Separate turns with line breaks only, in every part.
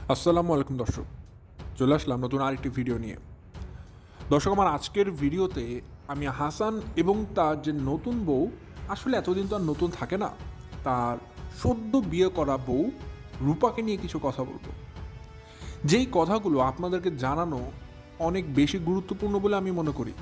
আসসালামু আলাইকুম দর্শক, চলে আসলাম নতুন আরেকটি ভিডিও নিয়ে। দর্শক, আমার আজকের ভিডিওতে আমি হাসান এবং তার যে নতুন বউ, আসলে এতদিন তো আর নতুন থাকে না, তার সদ্য বিয়ে করা বউ রূপাকে নিয়ে কিছু কথা বলবো। যেই কথাগুলো আপনাদেরকে জানানো অনেক বেশি গুরুত্বপূর্ণ বলে আমি মনে করি।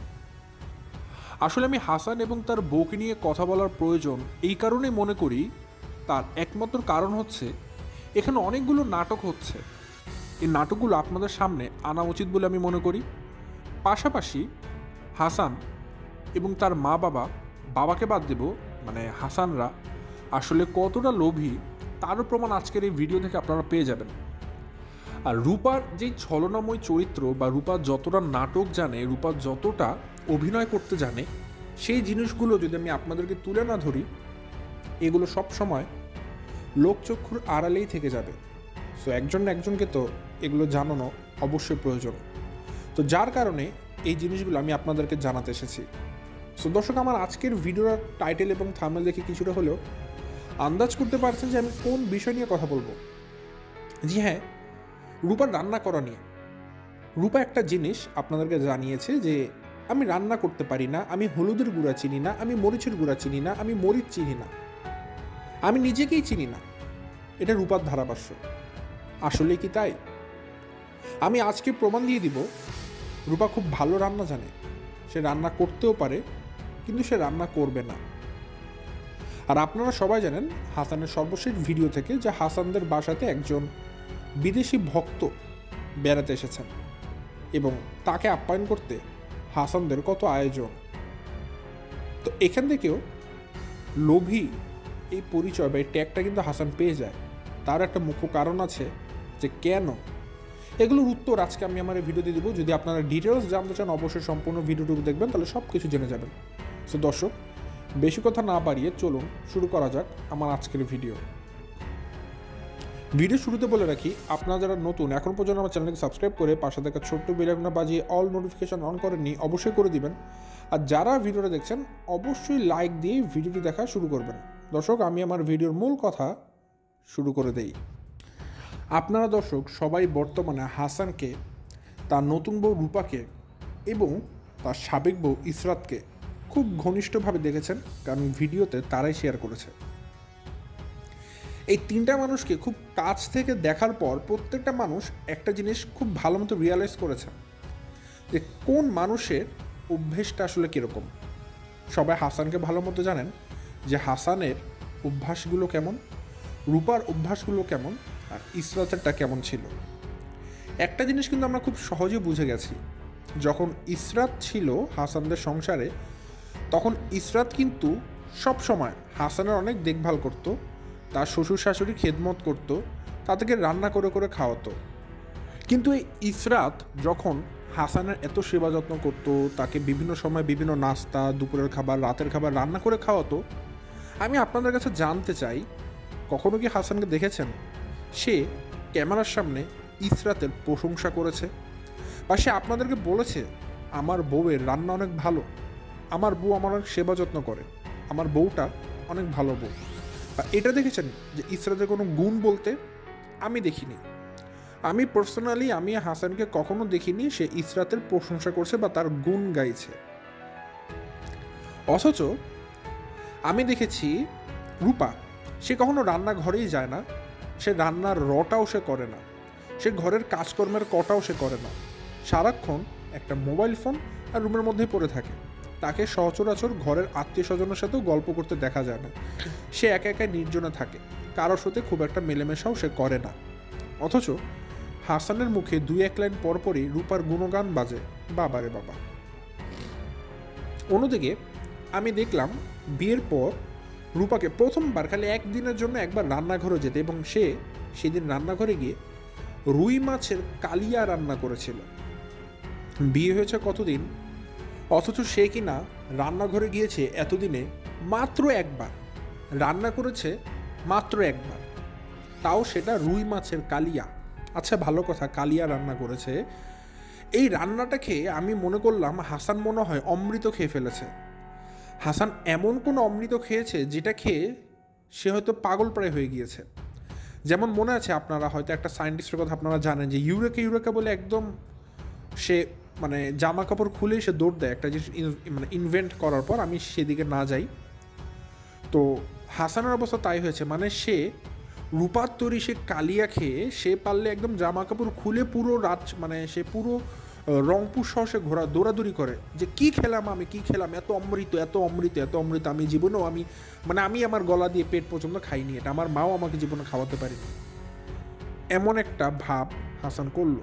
আসলে আমি হাসান এবং তার বউকে নিয়ে কথা বলার প্রয়োজন এই কারণেই মনে করি, তার একমাত্র কারণ হচ্ছে এখানে অনেকগুলো নাটক হচ্ছে। এই নাটকগুলো আপনাদের সামনে আনা উচিত বলে আমি মনে করি। পাশাপাশি হাসান এবং তার মা বাবাকে বাদ দেব, মানে হাসানরা আসলে কতটা লোভী তারও প্রমাণ আজকের এই ভিডিও থেকে আপনারা পেয়ে যাবেন। আর রূপার যেই ছলনাময় চরিত্র বা রূপা যতটা নাটক জানে, রূপা যতটা অভিনয় করতে জানে, সেই জিনিসগুলো যদি আমি আপনাদেরকে তুলে না ধরি, এগুলো সব সময় লোকচক্ষুর আড়ালেই থেকে যাবে। সো একজন একজনকে তো এগুলো জানানো অবশ্যই প্রয়োজন। তো যার কারণে এই জিনিসগুলো আমি আপনাদেরকে জানাতে এসেছি। সো দর্শক, আমার আজকের ভিডিওর টাইটেল এবং থাম্বনেল দেখে কিছুটা হলেও আন্দাজ করতে পারছেন যে আমি কোন বিষয় নিয়ে কথা বলবো। জি হ্যাঁ, রূপার রান্না করা নিয়ে। রূপা একটা জিনিস আপনাদেরকে জানিয়েছে যে আমি রান্না করতে পারি না, আমি হলুদের গুঁড়া চিনি না, আমি মরিচের গুঁড়া চিনি না, আমি মরিচ চিনি না, আমি নিজেকেই চিনি না। এটা রূপার ধারাভাষ্য। আসলে কি তাই? আমি আজকে প্রমাণ দিয়ে দিব, রূপা খুব ভালো রান্না জানে। সে রান্না করতেও পারে, কিন্তু সে রান্না করবে না। আর আপনারা সবাই জানেন হাসানের সর্বশেষ ভিডিও থেকে যে হাসানদের বাসাতে একজন বিদেশি ভক্ত বেড়াতে এসেছেন এবং তাকে আপ্যায়ন করতে হাসানদের কত আয়োজন। তো এখান থেকেও লোভী এই পরিচয় বা এই ট্যাগটা কিন্তু হাসান পেয়ে যায়। তার একটা মুখ্য কারণ আছে যে কেন। এগুলোর উত্তর আজকে আমি আমার এই ভিডিওতে দিব। যদি আপনারা ডিটেলস জানতে চান, অবশ্যই সম্পূর্ণ ভিডিওটুকু দেখবেন, তাহলে সব কিছু জেনে যাবেন। সো দর্শক, বেশি কথা না বাড়িয়ে চলুন শুরু করা যাক আমার আজকের ভিডিও। শুরুতে বলে রাখি, আপনারা যারা নতুন এখন পর্যন্ত আমার চ্যানেলকে সাবস্ক্রাইব করে পাশে থাকা ছোট্ট বেল আইকনটা বাজিয়ে অল নোটিফিকেশন অন করেননি, অবশ্যই করে দিবেন। আর যারা ভিডিওটা দেখছেন অবশ্যই লাইক দিয়ে ভিডিওটি দেখা শুরু করবেন। দর্শক, আমি আমার ভিডিওর মূল কথা শুরু করে দেই। আপনারা দর্শক সবাই বর্তমানে হাসানকে, তার নতুন বউ রূপাকে এবং তার সাবেক বউ ইসরাতকে খুব ঘনিষ্ঠভাবে দেখেছেন, কারণ ভিডিওতে তারাই শেয়ার করেছে। এই তিনটা মানুষকে খুব কাছ থেকে দেখার পর প্রত্যেকটা মানুষ একটা জিনিস খুব ভালো মতো রিয়ালাইজ করেছে যে কোন মানুষের অভ্যেসটা আসলে কীরকম। সবাই হাসানকে ভালো মতো জানেন যে হাসানের অভ্যাসগুলো কেমন, রূপার অভ্যাসগুলো কেমন, আর ইসরাতেরটা কেমন ছিল। একটা জিনিস কিন্তু আমরা খুব সহজে বুঝে গেছি, যখন ইসরাত ছিল হাসানদের সংসারে, তখন ইসরাত কিন্তু সব সময় হাসানের অনেক দেখভাল করত, তার শ্বশুর শাশুড়ি খেদমত করত, তাদেরকে রান্না করে করে খাওয়াতো। কিন্তু এই ইসরাত যখন হাসানের এত সেবা যত্ন করতো, তাকে বিভিন্ন সময় বিভিন্ন নাস্তা, দুপুরের খাবার, রাতের খাবার রান্না করে খাওয়াতো, আমি আপনাদের কাছে জানতে চাই, কখনো কি হাসানকে দেখেছেন সে ক্যামেরার সামনে ইসরাতের প্রশংসা করেছে, বা সে আপনাদেরকে বলেছে আমার বউয়ের রান্না অনেক ভালো, আমার বউ আমার অনেক সেবা যত্ন করে, আমার বউটা অনেক ভালো বউ? বা এটা দেখেছেন যে ইসরাতের কোনো গুণ বলতে? আমি দেখিনি। আমি পার্সোনালি আমি হাসানকে কখনো দেখিনি সে ইসরাতের প্রশংসা করছে বা তার গুণ গাইছে। অথচ আমি দেখেছি রূপা, সে কখনো রান্নাঘরেই যায় না, সে রান্নার রটাও সে করে না, সে ঘরের কাজকর্মের কটাও সে করে না। সারাক্ষণ একটা মোবাইল ফোন আর রুমের মধ্যেই পড়ে থাকে। তাকে সচরাচর ঘরের আত্মীয় স্বজনের সাথেও গল্প করতে দেখা যায় না। সে একা একা নির্জনে থাকে, কারোর সাথে খুব একটা মেলেমেশাও সে করে না। অথচ হাসানের মুখে দুই এক লাইন পরপরই রূপার গুণগান বাজে। বাবারে বাবা। অন্যদিকে আমি দেখলাম বিয়ের পর রূপাকে প্রথমবার খালি একদিনের জন্য একবার রান্নাঘরে যেতে, এবং সে সেদিন রান্নাঘরে গিয়ে রুই মাছের কালিয়া রান্না করেছিল। বিয়ে হয়েছে কতদিন, অথচ সে কিনা রান্নাঘরে গিয়েছে এতদিনে মাত্র একবার, রান্না করেছে মাত্র একবার, তাও সেটা রুই মাছের কালিয়া। আচ্ছা, ভালো কথা, কালিয়া রান্না করেছে। এই রান্নাটা খেয়ে আমি মনে করলাম হাসান মনে হয় অমৃত খেয়ে ফেলেছে। হাসান এমন কোনো অমৃত খেয়েছে যেটা খেয়ে সে হয়তো পাগল প্রায় হয়ে গিয়েছে। যেমন মনে আছে আপনারা হয়তো একটা সায়েন্টিস্টের কথা আপনারা জানেন যে ইউরেকা বলে একদম সে মানে জামা কাপড় খুলেই সে দৌড় দেয় একটা জিনিস মানে ইনভেন্ট করার পর, আমি সেদিকে না যাই। তো হাসানের অবস্থা তাই হয়েছে, মানে সে রূপার তৈরি সে কালিয়া খেয়ে সে পারলে একদম জামা কাপড় খুলে পুরো রাত মানে সে পুরো রংপুর সহ সে দৌড়াদৌড়ি করে যে কি খেলাম এত অমৃত এত অমৃত এত অমৃত আমি জীবনেও আমি আমার গলা দিয়ে পেট পর্যন্ত খাইনি, এটা আমার মাও আমাকে জীবনে খাওয়াতে পারেনি, এমন একটা ভাব হাসান করলো।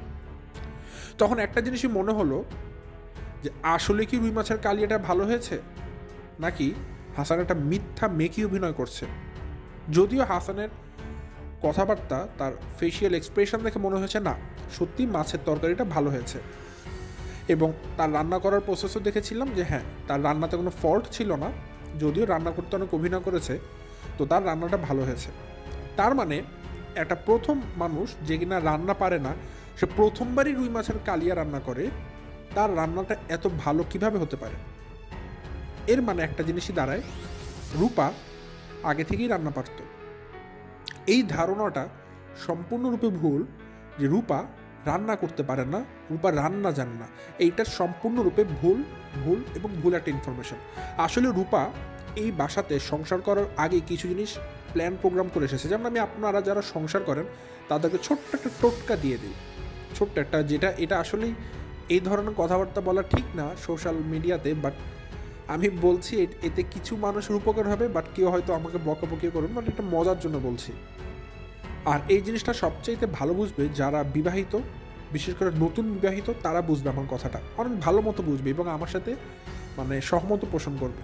তখন একটা জিনিসই মনে হলো যে আসলে কি রুই মাছের কালিয়াটা ভালো হয়েছে, নাকি হাসান একটা মিথ্যা মেকি অভিনয় করছে। যদিও হাসানের কথাবার্তা তার ফেসিয়াল এক্সপ্রেশন দেখে মনে হয়েছে না, সত্যি মাছের তরকারিটা ভালো হয়েছে। এবং তার রান্না করার প্রসেসও দেখেছিলাম যে হ্যাঁ, তার রান্নাতে কোনো ফল্ট ছিল না, যদিও রান্না করতে অনেক অভিনয় করেছে, তো তার রান্নাটা ভালো হয়েছে। তার মানে একটা প্রথম মানুষ যে কিনা রান্না পারে না, সে প্রথমবারই রুই মাছের কালিয়া রান্না করে, তার রান্নাটা এত ভালো কিভাবে হতে পারে? এর মানে একটা জিনিসই দাঁড়ায়, রূপা আগে থেকেই রান্না পারত। এই ধারণাটা সম্পূর্ণরূপে ভুল যে রূপা রান্না করতে পারে না, রূপা রান্না জানে না, এইটা সম্পূর্ণরূপে ভুল একটা ইনফরমেশন। আসলে রূপা এই বাসাতে সংসার করার আগে কিছু জিনিস প্ল্যান প্রোগ্রাম করে এসেছে। যেমন আমি আপনারা যারা সংসার করেন তাদেরকে ছোট্ট একটা টোটকা দিয়ে দিই, ছোট্ট একটা, যেটা এটা আসলেই এই ধরনের কথাবার্তা বলা ঠিক না সোশ্যাল মিডিয়াতে, বাট আমি বলছি এতে কিছু মানুষের উপকার হবে, বাট কেউ হয়তো আমাকে বকাবকি করবেন, বাট এটা মজার জন্য বলছি। আর এই জিনিসটা সবচাইতে ভালো বুঝবে যারা বিবাহিত, বিশেষ করে নতুন বিবাহিত, তারা বুঝবে আমার কথাটা, অনেক ভালো মতো বুঝবে এবং আমার সাথে মানে সহমত পোষণ করবে।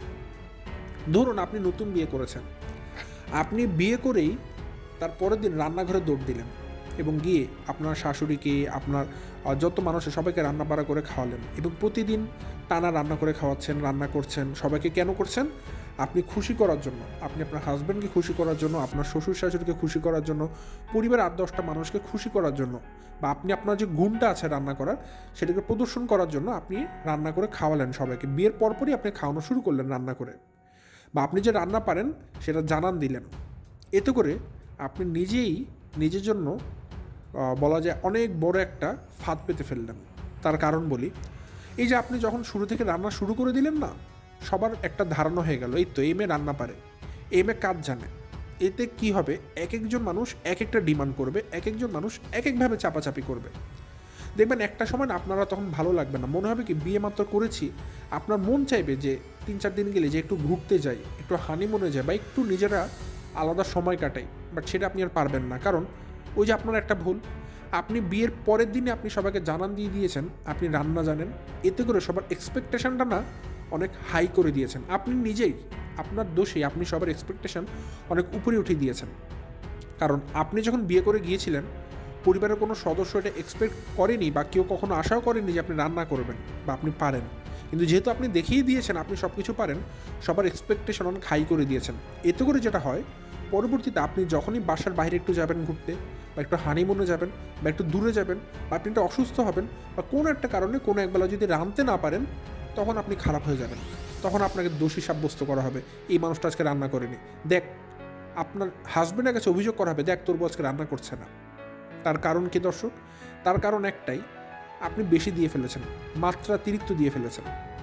ধরুন আপনি নতুন বিয়ে করেছেন, আপনি বিয়ে করেই তার পরের দিন রান্নাঘরে দৌড় দিলেন এবং গিয়ে আপনার শাশুড়িকে, আপনার যত মানুষের সবাইকে রান্না বাড়া করে খাওয়ালেন এবং প্রতিদিন টানা রান্না করে খাওয়াচ্ছেন, রান্না করছেন। সবাইকে কেন করছেন? আপনি খুশি করার জন্য, আপনি আপনার হাজব্যান্ডকে খুশি করার জন্য, আপনার শ্বশুর শাশুড়িকে খুশি করার জন্য, পরিবারের 8-10টা মানুষকে খুশি করার জন্য, বা আপনি আপনার যে গুণটা আছে রান্না করার সেটাকে প্রদর্শন করার জন্য আপনি রান্না করে খাওয়ালেন সবাইকে। বিয়ের পরপরই আপনি খাওয়ানো শুরু করলেন রান্না করে, বা আপনি যে রান্না পারেন সেটা জানান দিলেন। এতে করে আপনি নিজেই নিজের জন্য বলা যায় অনেক বড় একটা ফাঁদ পেতে ফেললেন। তার কারণ বলি, এই যে আপনি যখন শুরু থেকে রান্না শুরু করে দিলেন না, সবার একটা ধারণা হয়ে গেল এই তো এই মেয়ে রান্না পারে, এই মেয়ে কাজ জানে। এতে কি হবে, এক একজন মানুষ এক একটা ডিমান্ড করবে, এক একজন মানুষ এক একভাবে চাপাচাপি করবে। দেখবেন একটা সময় আপনারা তখন ভালো লাগবে না, মনে হবে কি বিয়ে মাত্র করেছি, আপনার মন চাইবে যে 3-4 দিন গেলে যে একটু ঘুরতে যাই, একটু হানিমুনে যাই, বা একটু নিজেরা আলাদা সময় কাটাই, বাট সেটা আপনি আর পারবেন না। কারণ ওই যে আপনার একটা ভুল, আপনি বিয়ের পরের দিনে আপনি সবাইকে জানান দিয়ে দিয়েছেন আপনি রান্না জানেন, এতে করে সবার এক্সপেকটেশনটা না অনেক হাই করে দিয়েছেন। আপনি নিজেই আপনার দোষে আপনি সবার এক্সপেকটেশন অনেক উপরে উঠিয়ে দিয়েছেন। কারণ আপনি যখন বিয়ে করে গিয়েছিলেন, পরিবারের কোনো সদস্য এটা এক্সপেক্ট করেনি, বা কেউ কখনো আশাও করেনি যে আপনি রান্না করবেন বা আপনি পারেন। কিন্তু যেহেতু আপনি দেখিয়ে দিয়েছেন আপনি সব কিছু পারেন, সবার এক্সপেকটেশন অনেক হাই করে দিয়েছেন। এতে করে যেটা হয়, পরবর্তীতে আপনি যখনই বাসার বাইরে একটু যাবেন ঘুরতে, বা একটু হানিমুনে যাবেন, বা একটু দূরে যাবেন, বা আপনি একটু অসুস্থ হবেন, বা কোনো একটা কারণে কোনো একবেলা যদি রাঁধতে না পারেন, তখন আপনি খারাপ হয়ে যাবেন। তখন আপনাকে দোষী সাব্যস্ত করা হবে, এই মানুষটা আজকে রান্না করেনি, দেখ আপনার হাজব্যান্ডের কাছে অভিযোগ করা হবে, দেখ তোর বউ আজকে রান্না করছে না। তার কারণ কি দর্শক? তার কারণ একটাই, আপনি বেশি দিয়ে ফেলেছেন, মাত্রাতিরিক্ত দিয়ে ফেলেছেন।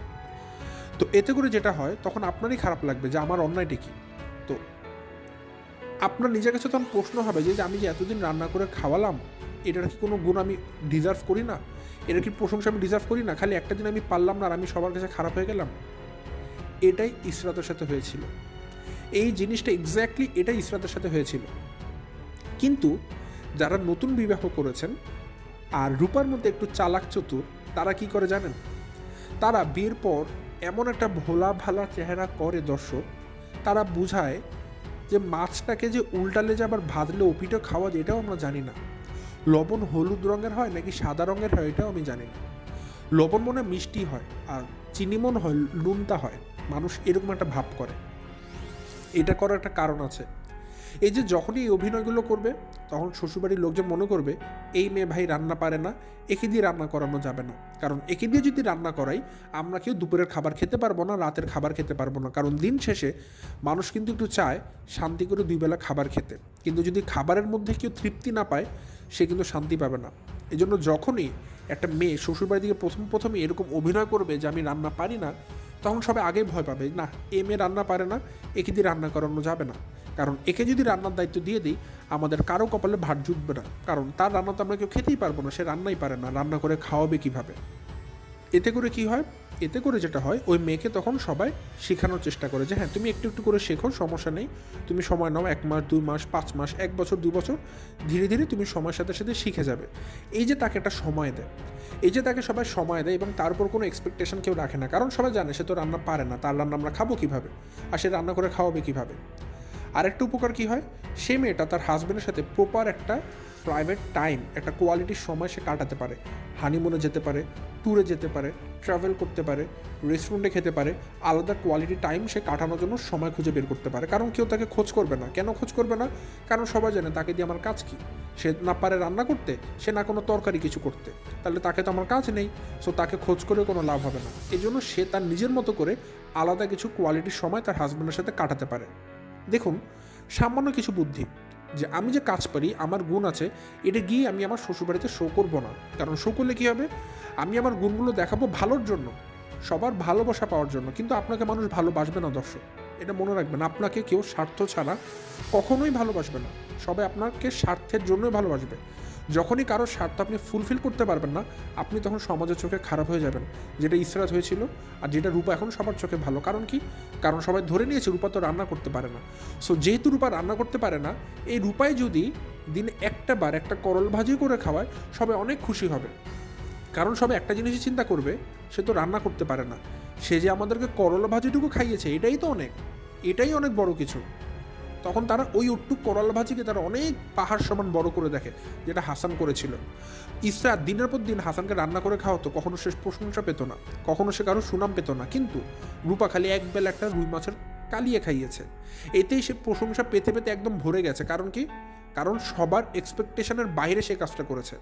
তো এতে করে যেটা হয়, তখন আপনারই খারাপ লাগবে যে আমার অন্যায়টা কি। তো আপনার নিজের কাছে তখন প্রশ্ন হবে যে আমি যে এতদিন রান্না করে খাওয়ালাম, এটার কি কোনো গুণ আমি ডিজার্ভ করি না? এটার কি প্রশংসা আমি ডিজার্ভ করি না? খালি একটা দিন আমি পারলাম না আর আমি সবার কাছে খারাপ হয়ে গেলাম। এটাই ইসরাতের সাথে হয়েছিল, এই জিনিসটা এক্স্যাক্টলি এটাই ইসরাতের সাথে হয়েছিল। কিন্তু যারা নতুন বিবাহ করেছেন আর রূপার মধ্যে একটু চালাক চতুর, তারা কি করে জানেন? তারা বিয়ের পর এমন একটা ভোলা ভালা চেহারা করে দর্শক, তারা বুঝায় যে মাছটাকে যে উল্টালে যে আবার ভাজলে ওপিটা খাওয়া যায় এটাও আমরা জানি না। লবণ হলুদ রঙের হয় নাকি সাদা রঙের হয় এটাও আমি জানি না। লবণ মনে মিষ্টি হয় আর চিনি মনে হয় নুনতা হয়, মানুষ এরকম একটা ভাব করে। এটা করার একটা কারণ আছে। এই যে যখনই এই অভিনয়গুলো করবে তখন শ্বশুরবাড়ির লোকজন মনে করবে এই মেয়ে ভাই রান্না পারে না, একে দিয়ে রান্না করানো যাবে না। কারণ একে দিয়ে যদি রান্না করাই আমরা কেউ দুপুরের খাবার খেতে পারবো না, রাতের খাবার খেতে পারবো না। কারণ দিন শেষে মানুষ কিন্তু একটু চায় শান্তি করে 2 বেলা খাবার খেতে, কিন্তু যদি খাবারের মধ্যে কেউ তৃপ্তি না পায় সে কিন্তু শান্তি পাবে না। এই জন্য যখনই একটা মেয়ে শ্বশুরবাড়ি থেকে প্রথমে এরকম অভিনয় করবে যে আমি রান্না পারি না, তখন সবাই আগেই ভয় পাবে, না এ মেয়ে রান্না পারে না, একে দিয়ে রান্না করানো যাবে না। কারণ একে যদি রান্নার দায়িত্ব দিয়ে দিই আমাদের কারো কপালে ভাত জুটবে না, কারণ তার রান্না তো আমরা কেউ খেতেই পারবো না, সে রান্নাই পারে না, রান্না করে খাওয়াবে কীভাবে। এতে করে কি হয়, এতে করে যেটা হয় ওই মেয়েকে তখন সবাই শেখানোর চেষ্টা করে যে হ্যাঁ তুমি একটু একটু করে শেখো, সমস্যা নেই, তুমি সময় নাও, 1 মাস 2 মাস 5 মাস 1 বছর 2 বছর, ধীরে ধীরে তুমি সময়ের সাথে সাথে শিখে যাবে। এই যে তাকে একটা সময় দেয়, এই যে তাকে সবাই সময় দেয় এবং তার উপর কোনো এক্সপেকটেশন কেউ রাখে না, কারণ সবাই জানে সে তো রান্না পারে না, তার রান্না আমরা খাবো কীভাবে, আর সে রান্না করে খাওয়াবে কীভাবে। আরেকটা উপকার কী হয়, সে মেয়েটা তার হাজব্যান্ডের সাথে প্রপার একটা প্রাইভেট টাইম, একটা কোয়ালিটির সময় সে কাটাতে পারে, হানিমুনে যেতে পারে, ট্যুরে যেতে পারে, ট্রাভেল করতে পারে, রেস্টুরেন্টে খেতে পারে, আলাদা কোয়ালিটি টাইম সে কাটানোর জন্য সময় খুঁজে বের করতে পারে। কারণ কেউ তাকে খোঁজ করবে না। কেন খোঁজ করবে না? কারণ সবাই জানে তাকে দিয়ে আমার কাজ কী, সে না পারে রান্না করতে, সে না কোনো তরকারি কিছু করতে, তাহলে তাকে তো আমার কাজ নেই, সো তাকে খোঁজ করে কোনো লাভ হবে না। এই জন্য সে তার নিজের মতো করে আলাদা কিছু কোয়ালিটির সময় তার হাজব্যান্ডের সাথে কাটাতে পারে। দেখুন, সামান্য কিছু বুদ্ধি, যে আমি যে কাজ পারি, আমার গুণ আছে, এটা গিয়ে আমি আমার শ্বশুরবাড়িতে শো করবো না। কারণ শো করলে কী হবে, আমি আমার গুণগুলো দেখাবো ভালোর জন্য, সবার ভালোবাসা পাওয়ার জন্য। কিন্তু আপনাকে মানুষ ভালোবাসবে না দর্শক, এটা মনে রাখবেন। আপনাকে কেউ স্বার্থ ছাড়া কখনোই ভালোবাসবে না, সবাই আপনাকে স্বার্থের জন্যই ভালোবাসবে। যখনই কারোর স্বার্থ আপনি ফুলফিল করতে পারবেন না, আপনি তখন সমাজের চোখে খারাপ হয়ে যাবেন, যেটা ইসরাত হয়েছিল আর যেটা রূপা এখন সবার চোখে ভালো। কারণ কি? কারণ সবাই ধরে নিয়েছে রূপা তো রান্না করতে পারে না। সো যেহেতু রূপা রান্না করতে পারে না, এই রূপায় যদি দিনে একটা বার একটা করল ভাজি করে খাওয়ায় সবাই অনেক খুশি হবে। কারণ সবাই একটা জিনিসই চিন্তা করবে, সে তো রান্না করতে পারে না, সে যে আমাদেরকে করলা ভাজিটুকু খাইয়েছে এটাই তো অনেক, এটাই অনেক বড় কিছু। তখন তারা ওই উট্টুক করলা ভাজিকে তারা অনেক পাহাড় সমান বড় করে দেখে, যেটা হাসান করেছিল। ইসরাত দিনের পর দিন হাসানকে রান্না করে খাওয়াতো, কখনো সে প্রশংসা পেত না, কখনো সে কারো সুনাম পেত না। কিন্তু রূপা খালি একবেলা একটা রুই মাছের কালিয়ে খাইয়েছে, এতেই সে প্রশংসা পেতে পেতে একদম ভরে গেছে। কারণ কি? কারণ সবার এক্সপেকটেশনের বাইরে সে কাজটা করেছে।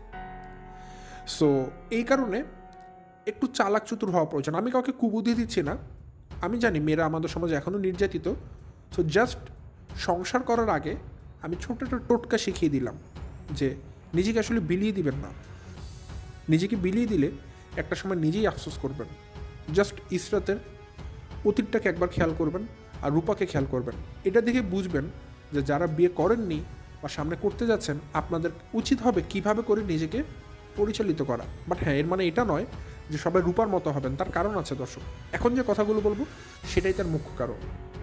সো এই কারণে একটু চালাক চতুর হওয়া প্রয়োজন। আমি কাউকে কুবুদ্ধি দিচ্ছি না, আমি জানি মেয়েরা আমাদের সমাজে এখনও নির্যাতিত। সো জাস্ট সংসার করার আগে আমি ছোট একটা টোটকা শিখিয়ে দিলাম যে নিজেকে আসলে বিলিয়ে দিবেন না। নিজেকে বিলিয়ে দিলে একটা সময় নিজেই আফসোস করবেন। জাস্ট ইসরাতের অতীতটাকে একবার খেয়াল করবেন আর রূপাকে খেয়াল করবেন। এটা দেখে বুঝবেন যে যারা বিয়ে করেননি বা সামনে করতে যাচ্ছেন, আপনাদের উচিত হবে কিভাবে করে নিজেকে পরিচালিত করা। বাট হ্যাঁ, এর মানে এটা নয় যে সবাই রূপার মতো হবেন, তার কারণ আছে দর্শক। এখন যে কথাগুলো বলবো সেটাই তার মুখ্য কারণ।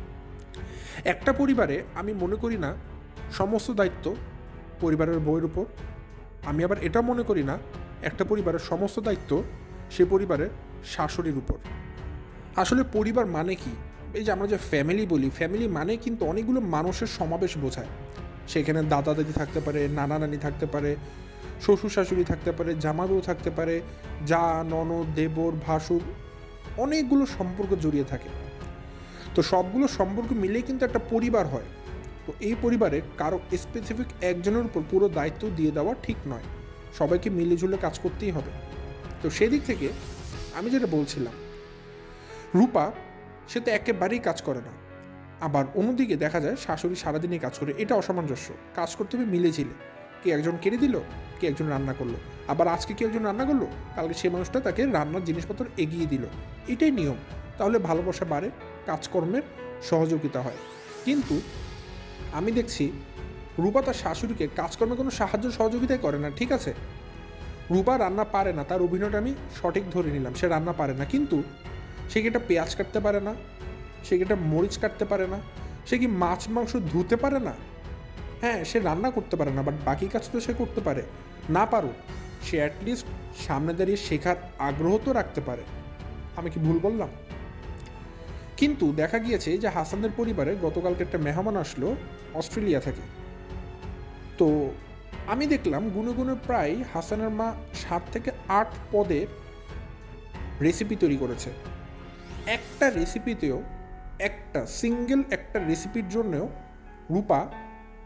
একটা পরিবারে আমি মনে করি না সমস্ত দায়িত্ব পরিবারের বউয়ের উপর। আমি আবার এটা মনে করি না একটা পরিবারের সমস্ত দায়িত্ব সে পরিবারের শাশুড়ির উপর। আসলে পরিবার মানে কি? এই যে আমরা যে ফ্যামিলি বলি, ফ্যামিলি মানে কিন্তু অনেকগুলো মানুষের সমাবেশ বোঝায়। সেখানে দাদা দাদি থাকতে পারে, নানা নানি থাকতে পারে, শ্বশুর শাশুড়ি থাকতে পারে, জামাইবাবু থাকতে পারে, যা ননদ দেবর ভাসুর, অনেকগুলো সম্পর্ক জড়িয়ে থাকে। তো সবগুলো সম্পর্ক মিলেই কিন্তু একটা পরিবার হয়। তো এই পরিবারে কারো স্পেসিফিক একজনের উপর পুরো দায়িত্ব দিয়ে দেওয়া ঠিক নয়, সবাইকে মিলেঝুলে কাজ করতেই হবে। তো সেদিক থেকে আমি যেটা বলছিলাম, রূপা সে তো একেবারেই কাজ করে না, আবার অন্যদিকে দেখা যায় শাশুড়ি সারাদিনই কাজ করে। এটা অসামঞ্জস্য। কাজ করতে হবে মিলেঝিলে। কে একজন কেড়ে দিল, কে একজন রান্না করলো, আবার আজকে কে একজন রান্না করলো, কালকে সে মানুষটা তাকে রান্নার জিনিসপত্র এগিয়ে দিল। এটাই নিয়ম। তাহলে ভালোবাসা বাড়ে, কাজকর্মের সহযোগিতা হয়। কিন্তু আমি দেখছি রূপা তার শাশুড়িকে কাজকর্মে কোনো সাহায্য সহযোগিতাই করে না। ঠিক আছে, রূপা রান্না পারে না, তার অভিনয়টা আমি সঠিক ধরে নিলাম, সে রান্না পারে না। কিন্তু সে কি একটা পেঁয়াজ কাটতে পারে না? সে কি একটা মরিচ কাটতে পারে না? সে কি মাছ মাংস ধুতে পারে না? হ্যাঁ, সে রান্না করতে পারে না, বাট বাকি কাজ তো সে করতে পারে। না পারুক, সে অ্যাটলিস্ট সামনে দাঁড়িয়ে শেখার আগ্রহ তো রাখতে পারে। আমি কি ভুল বললাম? কিন্তু দেখা গিয়েছে যে হাসানদের পরিবারে গতকালকে একটা মেহমান আসলো অস্ট্রেলিয়া থেকে। তো আমি দেখলাম গুনে গুনে প্রায় হাসানের মা 7 থেকে 8 পদের রেসিপি তৈরি করেছে। একটা রেসিপিতেও, একটা সিঙ্গেল একটা রেসিপির জন্যও রূপা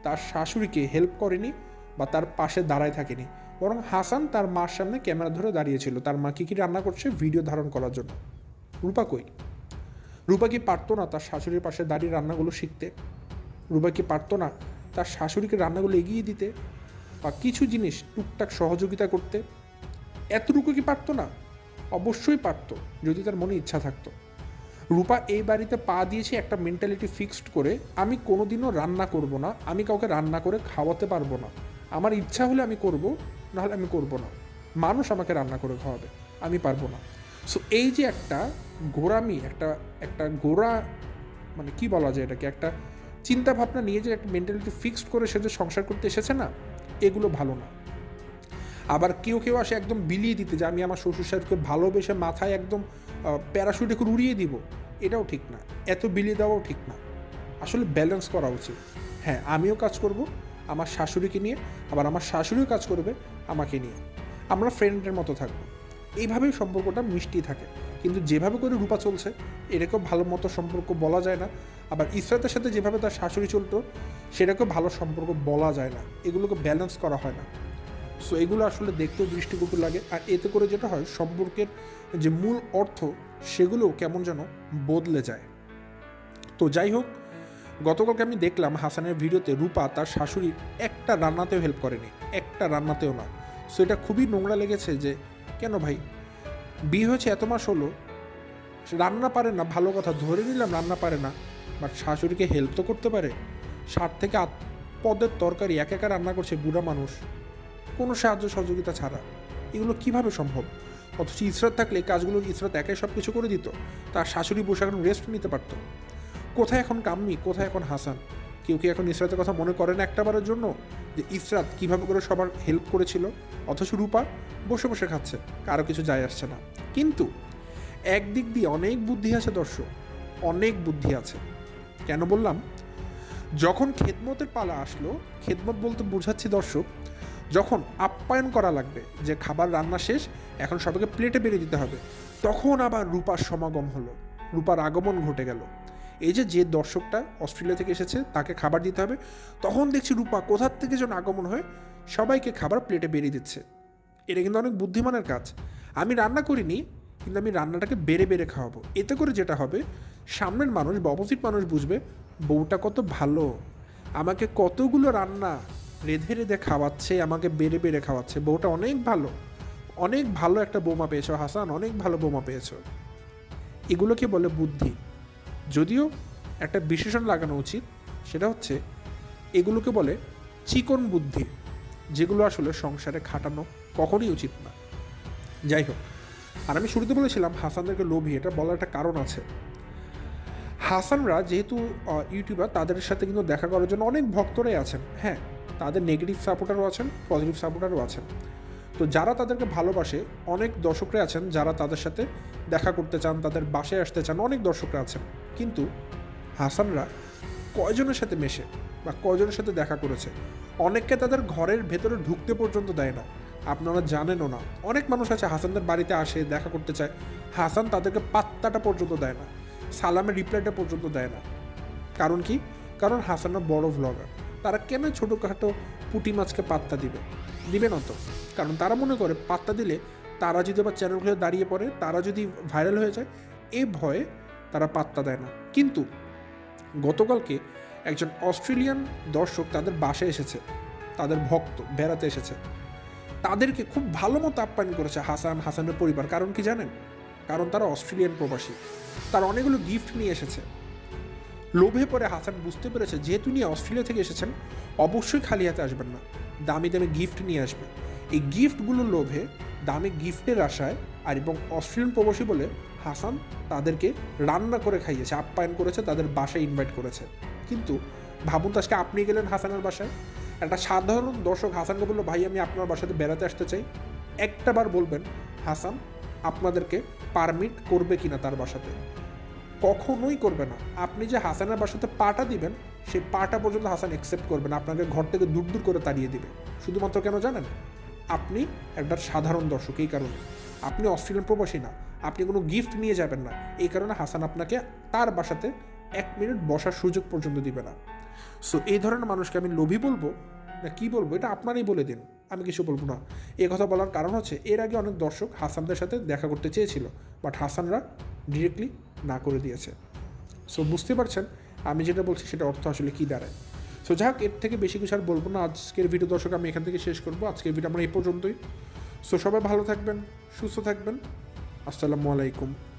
তার শাশুড়িকে হেল্প করেনি বা তার পাশে দাঁড়ায় থাকেনি, বরং হাসান তার মার সামনে ক্যামেরা ধরে দাঁড়িয়েছিল তার মা কী কী রান্না করছে ভিডিও ধারণ করার জন্য। রূপা কই? রূপা কি পারতো না তার শাশুড়ির পাশে দাঁড়িয়ে রান্নাগুলো শিখতে? রূপা কি পারতো না তার শাশুড়িকে রান্নাগুলো এগিয়ে দিতে বা কিছু জিনিস টুকটাক সহযোগিতা করতে? এতটুকু কি পারতো না? অবশ্যই পারতো, যদি তার মনে ইচ্ছা থাকতো। রূপা এই বাড়িতে পা দিয়েছে একটা মেন্টালিটি ফিক্সড করে, আমি কোনোদিনও রান্না করব না, আমি কাউকে রান্না করে খাওয়াতে পারবো না, আমার ইচ্ছা হলে আমি করব, নাহলে আমি করব না, মানুষ আমাকে রান্না করে খাওয়াবে, আমি পারবো না। সো এই যে একটা গোড়ামি, একটা গোড়া, মানে কি বলা যায় এটাকে, একটা চিন্তা ভাবনা নিয়ে যে একটা মেন্টালিটি ফিক্সড করে সে যে সংসার করতে এসেছে না, এগুলো ভালো না। আবার কেউ কেউ আসে একদম বিলিয়ে দিতে যে আমি আমার শ্বশুর শাশুড়িকে ভালোবেসে মাথায় একদম প্যারাশুটে করে উড়িয়ে দিব, এটাও ঠিক না, এত বিলিয়ে দেওয়াও ঠিক না। আসলে ব্যালেন্স করা উচিত। হ্যাঁ, আমিও কাজ করব আমার শাশুড়িকে নিয়ে, আবার আমার শাশুড়িও কাজ করবে আমাকে নিয়ে, আমরা ফ্রেন্ডের মতো থাকবো, এইভাবেই সম্পর্কটা মিষ্টি থাকে। কিন্তু যেভাবে করে রূপা চলছে এটাকেও ভালো মতো সম্পর্ক বলা যায় না, আবার ইসরাতের সাথে যেভাবে তার শাশুড়ি চলতো সেটাকেও ভালো সম্পর্ক বলা যায় না, এগুলোকে ব্যালেন্স করা হয় না। সো এগুলো আসলে দেখতেও দৃষ্টিকটু লাগে, আর এতে করে যেটা হয় সম্পর্কের যে মূল অর্থ সেগুলোও কেমন যেন বদলে যায়। তো যাই হোক, গতকালকে আমি দেখলাম হাসানের ভিডিওতে রূপা তার শাশুড়ির একটা রান্নাতেও হেল্প করেনি, একটা রান্নাতেও না। সো এটা খুবই নোংরা লেগেছে যে কেন ভাই, বিয়ে হয়েছে এত মাস হলো, রান্না পারে না, ভালো কথা, ধরে নিলাম রান্না পারে না, বাট শাশুড়িকে হেল্প তো করতে পারে। 7 থেকে 8 পদের তরকারি একা একা রান্না করছে বুড়া মানুষ, কোনো সাহায্য সহযোগিতা ছাড়া, এগুলো কিভাবে সম্ভব? অথচ ইসরাত থাকলে এই কাজগুলো ইসরাত একাই সব কিছু করে দিত, তার শাশুড়ি বসে এখন রেস্ট নিতে পারতো। কোথায় এখন কাম্মি, কোথায় এখন হাসান? কেউ কি এখন ইসরাতের কথা মনে করে না একটাবারের জন্য, যে ইসরাত কীভাবে করে সবার হেল্প করেছিল? অথচ রূপা বসে বসে খাচ্ছে, কারো কিছু যায় আসছে না। কিন্তু একদিক দিয়ে অনেক বুদ্ধি আছে দর্শক, অনেক বুদ্ধি আছে। কেন বললাম? যখন খেদমতের পালা আসলো, খেদমত বলতে বোঝাচ্ছি দর্শক, যখন আপ্যায়ন করা লাগবে যে খাবার রান্না শেষ, এখন সবাইকে প্লেটে বেড়ে দিতে হবে, তখন আবার রূপার সমাগম হলো, রূপার আগমন ঘটে গেল। এই যে দর্শকটা অস্ট্রেলিয়া থেকে এসেছে তাকে খাবার দিতে হবে, তখন দেখছি রূপা কোথার থেকে যেন আগমন হয়ে সবাইকে খাবার প্লেটে বেরিয়ে দিচ্ছে। এটা কিন্তু অনেক বুদ্ধিমানের কাজ। আমি রান্না করিনি, কিন্তু আমি রান্নাটাকে বেড়ে বেড়ে খাওয়াবো। এতে করে যেটা হবে, সামনের মানুষ বা অপোজিট মানুষ বুঝবে বউটা কত ভালো, আমাকে কতগুলো রান্না রেঁধে রেঁধে খাওয়াচ্ছে, আমাকে বেড়ে বেড়ে খাওয়াচ্ছে, বউটা অনেক ভালো, অনেক ভালো একটা বৌমা পেয়েছো হাসান, অনেক ভালো বৌমা পেয়েছো। এগুলোকে বলে বুদ্ধি। যদিও একটা বিশেষণ লাগানো উচিত, সেটা হচ্ছে এগুলোকে বলে চিকন বুদ্ধি, যেগুলো আসলে সংসারে খাটানো কখনই উচিত না। যাই হোক, আর আমি শুরুতে বলেছিলাম হাসানদেরকে লোভী, এটা বলার একটা কারণ আছে। হাসানরা যেহেতু ইউটিউবার, তাদের সাথে কিন্তু দেখা করার জন্য অনেক ভক্তরাই আছেন। হ্যাঁ, তাদের নেগেটিভ সাপোর্টারও আছেন, পজিটিভ সাপোর্টারও আছেন। তো যারা তাদেরকে ভালোবাসে, অনেক দর্শকরা আছেন যারা তাদের সাথে দেখা করতে চান, তাদের বাসায় আসতে চান, অনেক দর্শকরা আছেন। কিন্তু হাসানরা কয়জনের সাথে মেশে বা কয়জনের সাথে দেখা করেছে? অনেককে তাদের ঘরের ভেতরে ঢুকতে পর্যন্ত দেয় না, আপনারা জানেনও না। অনেক মানুষ আছে হাসানদের বাড়িতে আসে, দেখা করতে চায়, হাসান তাদেরকে পাত্তাটা পর্যন্ত দেয় না, সালামের রিপ্লাইটা পর্যন্ত দেয় না। কারণ কি? কারণ হাসানরা বড় ভ্লগার, তারা কেন ছোটোখাটো পুঁটি মাছকে পাত্তা দিবে না তো। কারণ তারা মনে করে পাত্তা দিলে তারা যদি আবার চ্যানেল খুলে দাঁড়িয়ে পড়ে, তারা যদি ভাইরাল হয়ে যায়, এই ভয়ে তারা পাত্তা দেয় না। কিন্তু গতকালকে একজন অস্ট্রেলিয়ান দর্শক তাদের বাসায় এসেছে, তাদের ভক্ত বেড়াতে এসেছে, তাদেরকে খুব ভালো মতো আপ্যায়ন করেছে হাসানের পরিবার। কারণ কি জানেন? কারণ তারা অস্ট্রেলিয়ান প্রবাসী, তারা অনেকগুলো গিফট নিয়ে এসেছে। লোভে পরে হাসান বুঝতে পেরেছে যেহেতু নিয়ে অস্ট্রেলিয়া থেকে এসেছেন, অবশ্যই খালি হাতে আসবেন না, দামি দামি গিফট নিয়ে আসবে। এই গিফটগুলোর লোভে, দামি গিফটের আশায়, আর এবং অস্ট্রেলিয়ান প্রবাসী বলে হাসান তাদেরকে রান্না করে খাইয়েছে, আপ্যায়ন করেছে, তাদের বাসায় ইনভাইট করেছে। কিন্তু ভাবুন তো, আজকে আপনি গেলেন হাসানের বাসায়, একটা সাধারণ দর্শক হাসানকে বললো, ভাই আমি আপনার বাসাতে বেড়াতে আসতে চাই, একটাবার বলবেন হাসান আপনাদেরকে পারমিট করবে কিনা তার বাসাতে? কখনোই করবে না। আপনি যে হাসানের বাসাতে পাটা দিবেন, সেই পাটা পর্যন্ত হাসান অ্যাকসেপ্ট করবে না, আপনাকে ঘর থেকে দূর দূর করে তাড়িয়ে দিবে। শুধুমাত্র কেন জানেন? আপনি একটা সাধারণ দর্শক, এই কারণে। আপনি অস্ট্রেলিয়ান প্রবাসী না, আপনি কোনো গিফট নিয়ে যাবেন না, এই কারণে হাসান আপনাকে তার বাসাতে 1 মিনিট বসার সুযোগ পর্যন্ত দিবে না। সো এই ধরনের মানুষকে আমি লোভী বলবো না কি বলবো, এটা আপনারাই বলে দিন, আমি কিছু বলবো না। এই কথা বলার কারণ হচ্ছে এর আগে অনেক দর্শক হাসানদের সাথে দেখা করতে চেয়েছিল, বাট হাসানরা ডিরেক্টলি না করে দিয়েছে। সো বুঝতে পারছেন আমি যেটা বলছি সেটা অর্থ আসলে কী দাঁড়ায়। সো যাক, এর থেকে বেশি কিছু আর বলবো না। আজকের ভিডিও দর্শক আমি এখান থেকে শেষ করবো। আজকের ভিডিও আমরা এই পর্যন্তই। সো সবাই ভালো থাকবেন, সুস্থ থাকবেন। আসসালামু আলাইকুম।